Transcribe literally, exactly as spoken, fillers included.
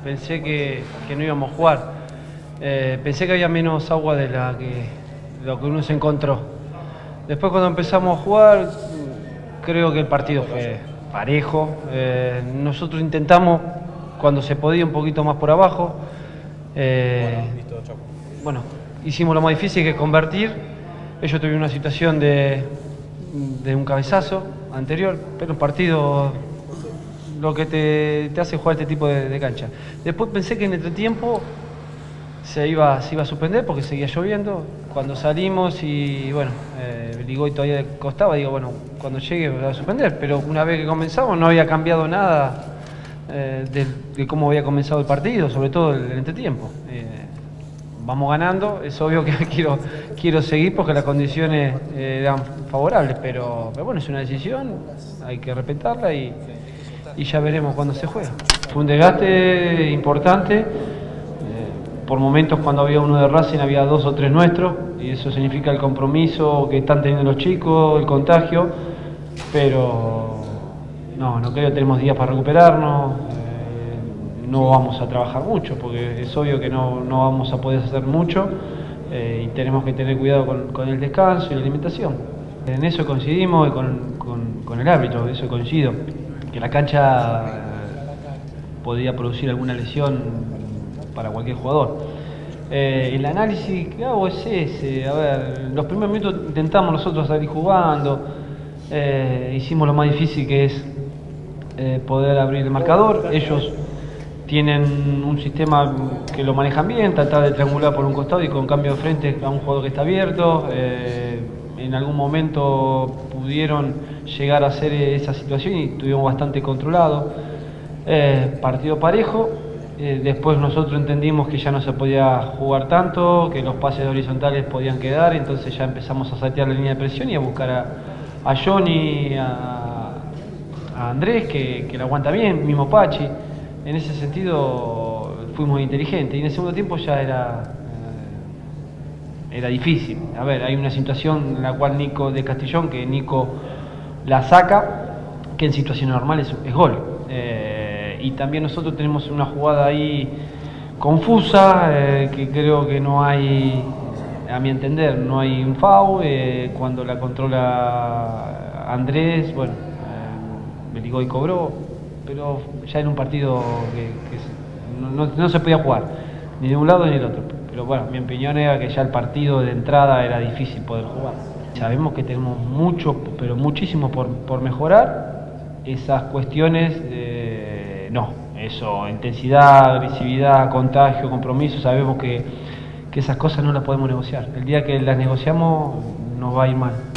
pensé que, que no íbamos a jugar. Eh, pensé que había menos agua de la que, lo que uno se encontró. Después cuando empezamos a jugar, creo que el partido fue parejo. Eh, nosotros intentamos, cuando se podía, un poquito más por abajo. Eh, bueno, hicimos lo más difícil, que es convertir. Ellos tuvieron una situación de, de un cabezazo anterior, pero un partido lo que te, te hace jugar este tipo de, de cancha. Después pensé que en entretiempo se iba, se iba a suspender porque seguía lloviendo. Cuando salimos y bueno, eh, Ligoy todavía costaba, digo, bueno, cuando llegue va a suspender. Pero una vez que comenzamos no había cambiado nada eh, de, de cómo había comenzado el partido, sobre todo el, el entretiempo. Eh, vamos ganando, es obvio que quiero, quiero seguir porque las condiciones eh, eran favorables, pero, pero bueno, es una decisión, hay que respetarla y, y ya veremos cuándo se juega. Fue un desgaste importante. Por momentos, cuando había uno de Racing, había dos o tres nuestros, y eso significa el compromiso que están teniendo los chicos, el contagio, pero no, no creo que tenemos días para recuperarnos, eh, no vamos a trabajar mucho, porque es obvio que no, no vamos a poder hacer mucho, eh, y tenemos que tener cuidado con, con el descanso y la alimentación. En eso coincidimos con, con, con el árbitro, eso coincido, que la cancha eh, podía producir alguna lesión para cualquier jugador. Eh, el análisis que hago es ese, a ver, los primeros minutos intentamos nosotros salir jugando, eh, hicimos lo más difícil, que es eh, poder abrir el marcador. Ellos tienen un sistema que lo manejan bien, tratar de triangular por un costado y con cambio de frente a un jugador que está abierto. Eh, en algún momento pudieron llegar a hacer esa situación y estuvimos bastante controlados. Eh, partido parejo. Eh, después nosotros entendimos que ya no se podía jugar tanto, que los pases horizontales podían quedar, entonces ya empezamos a saltear la línea de presión y a buscar a, a Johnny, a, a Andrés, que, que la aguanta bien, mismo Pachi. En ese sentido fuimos inteligentes y en el segundo tiempo ya era, eh, era difícil. A ver, hay una situación en la cual Nico de Castellón, que Nico la saca, que en situación normal es, es gol. Eh, Y también nosotros tenemos una jugada ahí confusa, eh, que creo que no hay, a mi entender, no hay un foul. Eh, cuando la controla Andrés, bueno, eh, Beligoy cobró, pero ya en un partido que, que no, no, no se podía jugar, ni de un lado ni del otro. Pero bueno, mi opinión era que ya el partido de entrada era difícil poder jugar. Sabemos que tenemos mucho, pero muchísimo por, por mejorar. Esas cuestiones, eh, no, eso, intensidad, agresividad, contagio, compromiso, sabemos que, que esas cosas no las podemos negociar. El día que las negociamos nos va a ir mal.